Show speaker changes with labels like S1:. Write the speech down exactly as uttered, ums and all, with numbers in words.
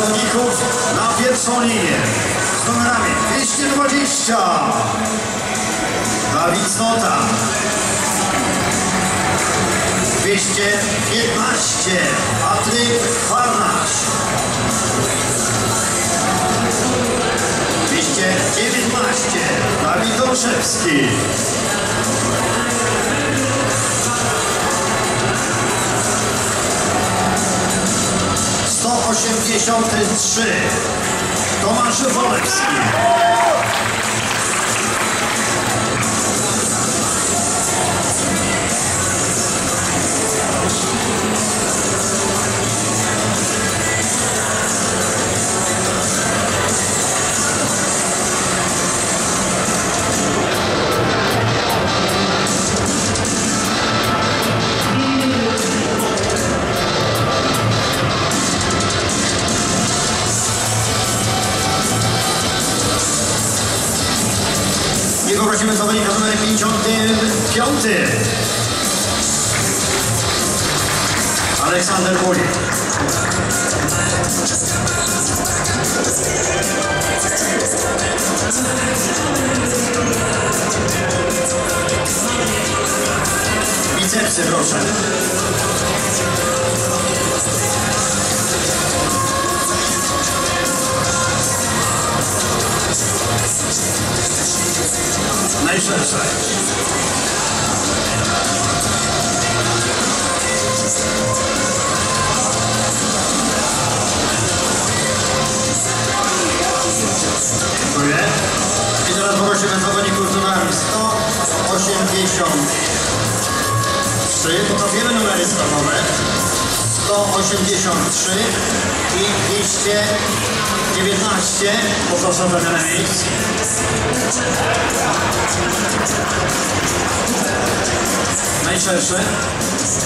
S1: zawodników na pierwszą linię z numerami dwieście dwadzieścia Dawid Znota, dwieście piętnaście Patryk Farnaś, dwieście dziewiętnaście Dawid Olszewski, sto osiemdziesiąt trzy Tomasz Wolewski, i poprosimy zawodnika z numerem pięćdziesiątym piątym Aleksander Bulik. Bicepsy, proszę. Najszersze. Dziękuję. I teraz poprosimy zawodników z numerami sto osiemdziesiąt trzy, poprawiamy numery startowe, sto osiemdziesiąt trzy i dwieście dziewiętnaście, poproszę o zmianę miejsc. Najszersze.